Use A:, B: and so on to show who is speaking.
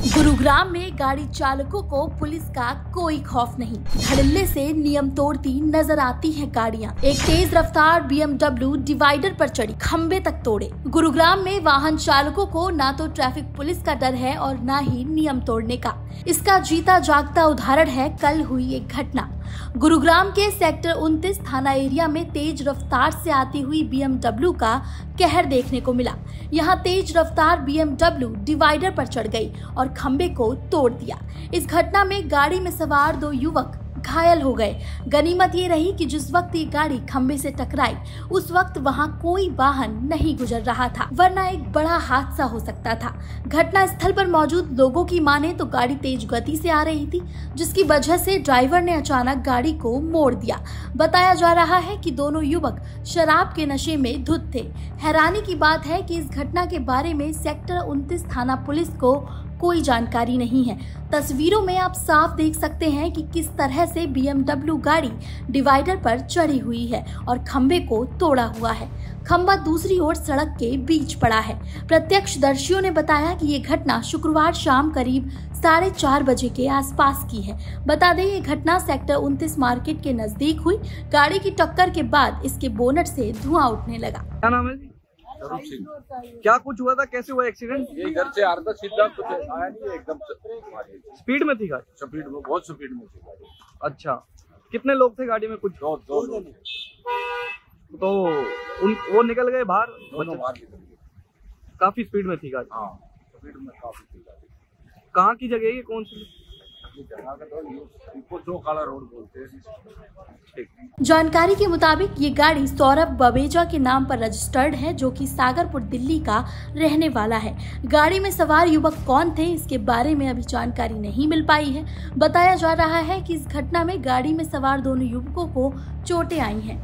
A: गुरुग्राम में गाड़ी चालकों को पुलिस का कोई खौफ नहीं। धड़ल्ले से नियम तोड़ती नजर आती हैं गाड़ियां। एक तेज रफ्तार BMW डिवाइडर पर चढ़ी, खंबे तक तोड़े। गुरुग्राम में वाहन चालकों को ना तो ट्रैफिक पुलिस का डर है और ना ही नियम तोड़ने का। इसका जीता जागता उदाहरण है कल हुई एक घटना। गुरुग्राम के सेक्टर 29 थाना एरिया में तेज रफ्तार से आती हुई BMW का कहर देखने को मिला। यहाँ तेज रफ्तार BMW डिवाइडर पर चढ़ गई और खंबे को तोड़ दिया। इस घटना में गाड़ी में सवार 2 युवक घायल हो गए। गनीमत ये रही कि जिस वक्त ये गाड़ी खंबे से टकराई उस वक्त वहां कोई वाहन नहीं गुजर रहा था, वरना एक बड़ा हादसा हो सकता था। घटना स्थल पर मौजूद लोगों की माने तो गाड़ी तेज गति से आ रही थी, जिसकी वजह से ड्राइवर ने अचानक गाड़ी को मोड़ दिया। बताया जा रहा है कि दोनों युवक शराब के नशे में धुत थे। हैरानी की बात है कि इस घटना के बारे में सेक्टर 29 थाना पुलिस को कोई जानकारी नहीं है। तस्वीरों में आप साफ देख सकते हैं कि किस तरह से BMW गाड़ी डिवाइडर पर चढ़ी हुई है और खंबे को तोड़ा हुआ है। खंबा दूसरी ओर सड़क के बीच पड़ा है। प्रत्यक्षदर्शियों ने बताया कि ये घटना शुक्रवार शाम करीब 4:30 बजे के आसपास की है। बता दें ये घटना सेक्टर 29 मार्केट के नजदीक हुई। गाड़ी की टक्कर के बाद इसके बोनट से धुआं उठने लगा।
B: क्या नाम है? क्या कुछ हुआ था, कैसे हुआ एक्सीडेंट?
C: ये घर से आ रहा था, सीधा कुछ आया नहीं, एकदम
B: स्पीड में थी गाड़ी?
C: स्पीड में, बहुत स्पीड में थी गाड़ी।
B: अच्छा, कितने लोग थे गाड़ी में? कुछ
C: दो लोग।
B: तो वो निकल गए बाहर?
C: दोनों बाहर निकल गए।
B: काफी स्पीड में थी गाड़ी?
C: हाँ, स्पीड में काफी थी गाड़ी।
B: कहाँ की जगह है ये, कौन सी
C: जगह का? तो चौकाला रोड बोलते हैं।
A: जानकारी के मुताबिक ये गाड़ी सौरभ बवेजा के नाम पर रजिस्टर्ड है, जो कि सागरपुर दिल्ली का रहने वाला है। गाड़ी में सवार युवक कौन थे इसके बारे में अभी जानकारी नहीं मिल पाई है। बताया जा रहा है कि इस घटना में गाड़ी में सवार दोनों युवकों को चोटें आई हैं।